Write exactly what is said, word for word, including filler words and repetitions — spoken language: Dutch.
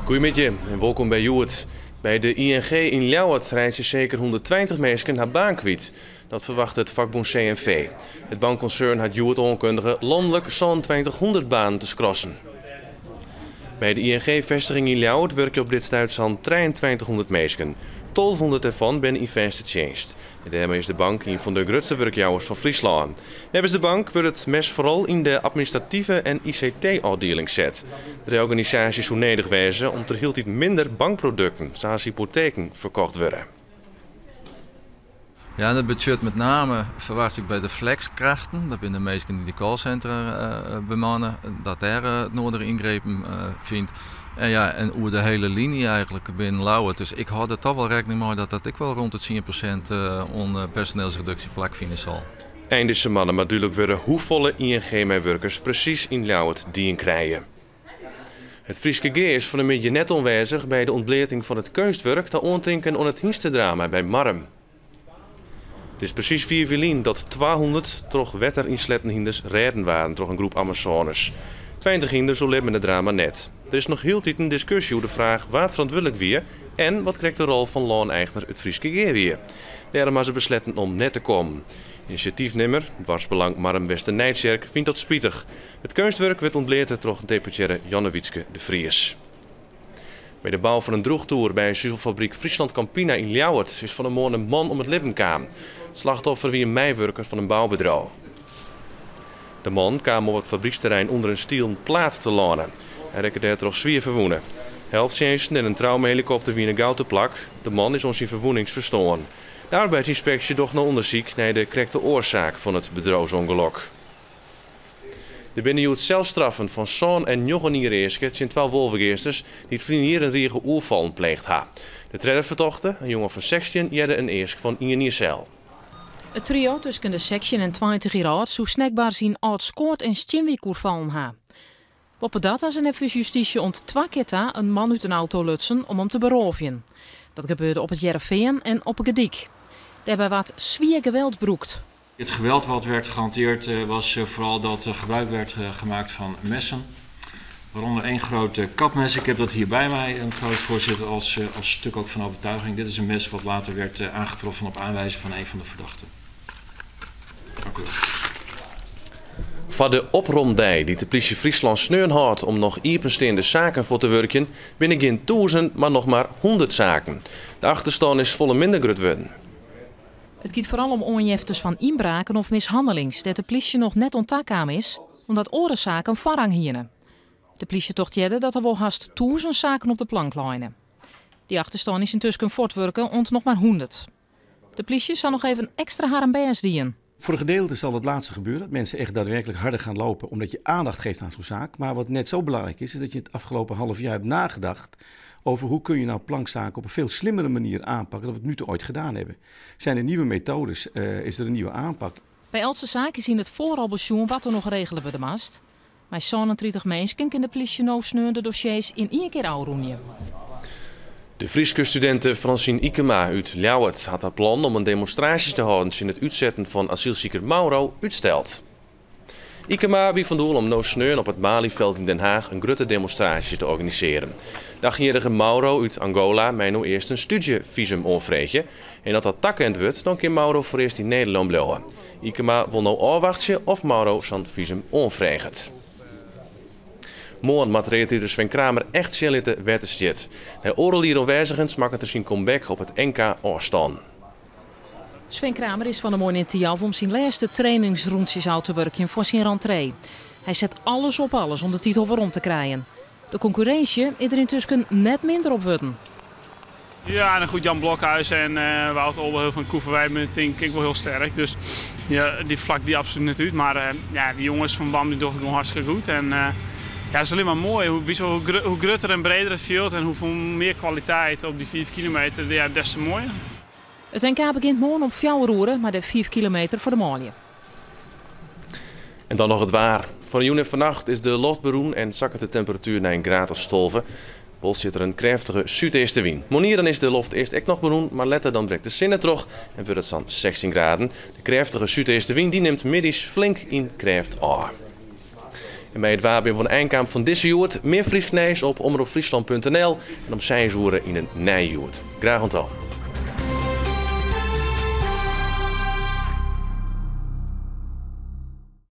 Goedemiddag en welkom bij Joert. Bij de I N G in Ljouwert rijdt ze zeker honderdtwintig mensen haar baan kwijt. Dat verwacht het vakbond C N V. Het bankconcern had Joert onkundige landelijk tweeëntwintighonderd banen te schrassen. Bij de I N G-vestiging in Ljouwert werken op dit stuit zo'n tweeëntwintighonderd mensen. twaalfhonderd ervan ben in Vestigdienst. En daarmee is de bank een van de grootste werkgevers van Friesland. Nevens de bank wordt het mes vooral in de administratieve en I C T-afdeling zet. De reorganisatie zou nodig wezen om er heel iets minder bankproducten, zoals hypotheken, verkocht worden. Ja, dat budget met name verwacht ik bij de flexkrachten. Dat zijn de meesten die de callcenter uh, bemannen, dat daar uh, nodige ingrepen uh, vindt. En ja, en over de hele linie eigenlijk binnen Ljouwert. Dus ik had er toch wel rekening mee dat dat ik wel rond het tien procent uh, on personeelsreductie plakvinden zal. Eindelse mannen, maar duidelijk worden hoeveel I N G-medewerkers precies in Ljouwert die krijgen. Het Frieske G is van een beetje net onwijzig bij de ontbleting van het kunstwerk te ontdenken aan het Hienstedrama bij Marm. Het is precies vier vier dat tweehonderd toch wetter in Slettenhinders redden waren door een groep Amazones. twintig hinders zo leven het drama net. Er is nog heel tijd een discussie over de vraag wat verantwoordelijk weer en wat krijgt de rol van looneigenaar het Frieske G weer. Daarom hebben ze besloten om net te komen. Initiatiefnemer, Dwarsbelang Marm Westernijtserk, vindt dat spietig. Het kunstwerk werd ontleerd door deputaire Janne Wietske de Vries. Bij de bouw van een droegtoer bij een zuivelfabriek Friesland Campina in Ljouwert is van een morgen een man om het leven kwam. Het slachtoffer wie een meiwerker van een bouwbedrijf. De man kwam op het fabrieksterrein onder een stiel plaat te lanen. Hij rekte daar toch zwier verwoenen. Helpdiensten en een traumahelikopter wie een gouden plak. De man is ons in verwoenings verstoren. De arbeidsinspectie docht naar onderzoek naar de correcte oorzaak van het bedrijfsongeluk. De binnenjoet zelfstraffen van zoon en Jochenier zijn twaalf wolvengeesters die het vrienden een riege oervallen pleegt ha. De treddervertochten, een jongen van zestien, jette een eerst van Ingeniersel. Het trio tussen de zestien en twintig jaar oud zou snackbaar zien oud scoort en stjinwijk oervallen ha. Op dat als een even justitie ont twee keer ta een man uit een auto lutsen om hem te beroven. Dat gebeurde op het Jereveen en op het Gediek. Daarbij wat zwier geweld broekt. Het geweld wat werd gehanteerd was vooral dat er gebruik werd gemaakt van messen. Waaronder één grote kapmes. Ik heb dat hier bij mij, mevrouw de voorzitter, als, als stuk ook van overtuiging. Dit is een mes wat later werd aangetroffen op aanwijzing van een van de verdachten. Dank u wel. Van de opromdij die de politie Friesland sneun had om nog iepensteende zaken voor te werken, binnen geen duizend, maar nog maar honderd zaken. De achterstand is volle minder groot worden. Het gaat vooral om onjeftes van inbraken of mishandelings, dat de politie nog net onttaakam is, omdat orenzaken voorrang hielden. De politie tocht jedde dat er wel haast duizend zaken op de plank lijnen. Die achterstand is intussen voortwerken ont nog maar honderd. De politie zal nog even extra haar best dienen. Voor een gedeelte zal het laatste gebeuren, dat mensen echt daadwerkelijk harder gaan lopen omdat je aandacht geeft aan zo'n zaak. Maar wat net zo belangrijk is, is dat je het afgelopen half jaar hebt nagedacht over hoe kun je nou plankzaken op een veel slimmere manier aanpakken dan we het nu toe ooit gedaan hebben. Zijn er nieuwe methodes, uh, is er een nieuwe aanpak. Bij elke zaken zien het vooral besjoen wat er nog regelen we de mast. Maar zevenendertig mensen kan de politie nou sneur de dossiers in één keer afroeien. De Frieske studente Francine Ikema uit Ljouwert had haar plan om een demonstratie te houden in het uitzetten van asielzieker Mauro uitsteld. Ikema wie van doel om no sneun op het Malieveld in Den Haag een grote demonstratie te organiseren. De achtjarige Mauro uit Angola mij nu eerst een studievisum onvreetje. En dat dat takkend wordt, dan kan Mauro voor eerst in Nederland blijven. Ikema wil nou afwachten of Mauro zijn visum onvreegt. Morgen moet redacteur Sven Kramer echt zitten wetensjet. Hij oorlog hier aanwezigend maakt er zijn comeback op het N K afstand. Sven Kramer is van de morgen in Tialf om zijn laatste trainingsrondjes uit te werken voor zijn rentree. Hij zet alles op alles om de titel waarom te krijgen. De concurrentie is er intussen net minder op worden. Ja, en een goed Jan Blokhuis en uh, Wout Olberhul van Koeverwijk met denk ik wel heel sterk. Dus ja, die vlak die absoluut niet uit. Maar uh, ja, die jongens van BAM die doen het gewoon hartstikke goed. En, uh, ja, het is alleen maar mooi. Hoe, hoe, hoe, hoe groter en breder het veld en hoeveel meer kwaliteit op die vijf kilometer, ja, des te mooier. Het N K begint morgen op vier uur, maar de vijf kilometer voor de Malje. En dan nog het waar. Van en vannacht is de lucht beroen en zakken de temperatuur naar een graad of stolven. Bol zit er een krachtige zuidestenwind. Monieren is de lucht eerst echt nog beroen, maar letter dan breekt de zinnen terug en wordt het dan zestien graden. De krachtige zuidestenwind die neemt middags flink in kracht af. En bij het wapen van de eindkamp van deze joert meer Fries op omroep friesland punt n l en om zijn zoeren in een nijjoert. Graag ontal.